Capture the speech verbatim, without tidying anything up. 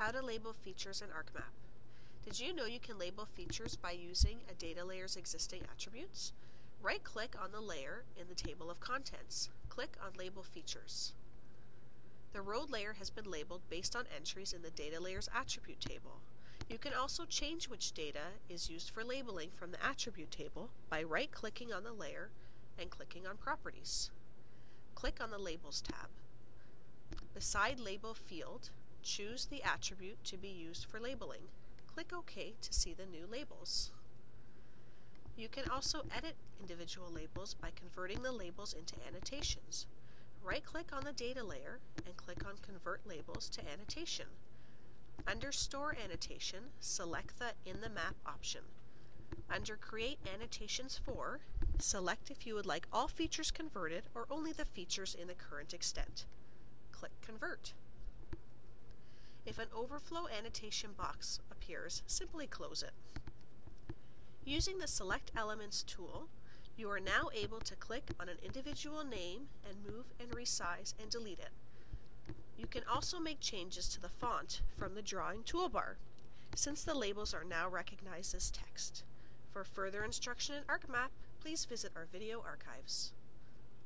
How to label features in ArcMap. Did you know you can label features by using a data layer's existing attributes? Right-click on the layer in the table of contents. Click on Label Features. The road layer has been labeled based on entries in the data layer's attribute table. You can also change which data is used for labeling from the attribute table by right-clicking on the layer and clicking on Properties. Click on the Labels tab. Beside Label field, choose the attribute to be used for labeling. Click OK to see the new labels. You can also edit individual labels by converting the labels into annotations. Right-click on the data layer and click on Convert Labels to Annotation. Under Store Annotation, select the In the Map option. Under Create Annotations For, select if you would like all features converted or only the features in the current extent. Click Convert. If an overflow annotation box appears, simply close it. Using the Select Elements tool, you are now able to click on an individual name and move and resize and delete it. You can also make changes to the font from the Drawing toolbar, since the labels are now recognized as text. For further instruction in ArcMap, please visit our video archives.